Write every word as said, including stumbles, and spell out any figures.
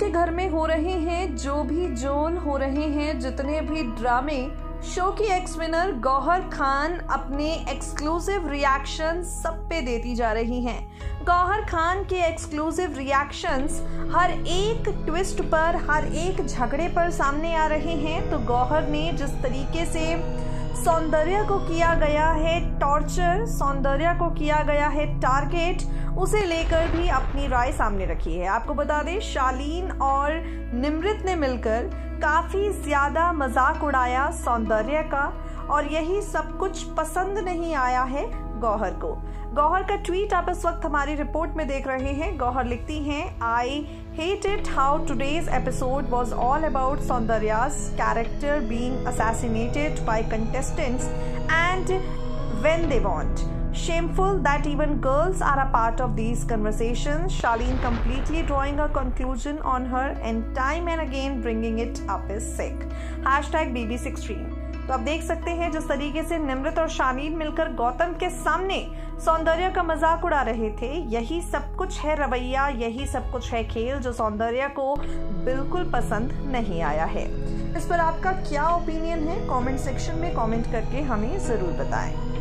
भी घर में हो रहे हैं, जो भी जोल हो रहे हैं, जितने भी ड्रामे, शो की एक्स विनर गौहर खान अपने एक्सक्लूसिव रिएक्शन सब पे देती जा रही हैं। गौहर खान के एक्सक्लूसिव रिएक्शंस हर एक ट्विस्ट पर, हर एक झगड़े पर सामने आ रहे हैं। तो गौहर ने जिस तरीके से सौंदर्या को किया गया है टॉर्चर, सौंदर्या को किया गया है टारगेट, उसे लेकर भी अपनी राय सामने रखी है। आपको बता दें, शालीन और निमृत ने मिलकर काफ़ी ज़्यादा मजाक उड़ाया सौंदर्या का, और यही सब कुछ पसंद नहीं आया है गौहर को। गौहर का ट्वीट आप इस वक्त हमारी रिपोर्ट में देख रहे हैं। गौहर लिखती हैं, आई hate it how today's episode was all about Saundarya's character being assassinated by contestants and when they want. Shameful that even girls are a part of these conversations. Shaleen completely drawing a conclusion on her and time and again bringing it up is sick. Hashtag B B six Extreme. तो आप देख सकते हैं जिस तरीके से निमृत और शालीन मिलकर गौतम के सामने सौंदर्या का मजाक उड़ा रहे थे, यही सब कुछ है रवैया, यही सब कुछ है खेल जो सौंदर्या को बिल्कुल पसंद नहीं आया है। इस पर आपका क्या ओपिनियन है? कमेंट सेक्शन में कमेंट करके हमें ज़रूर बताएं।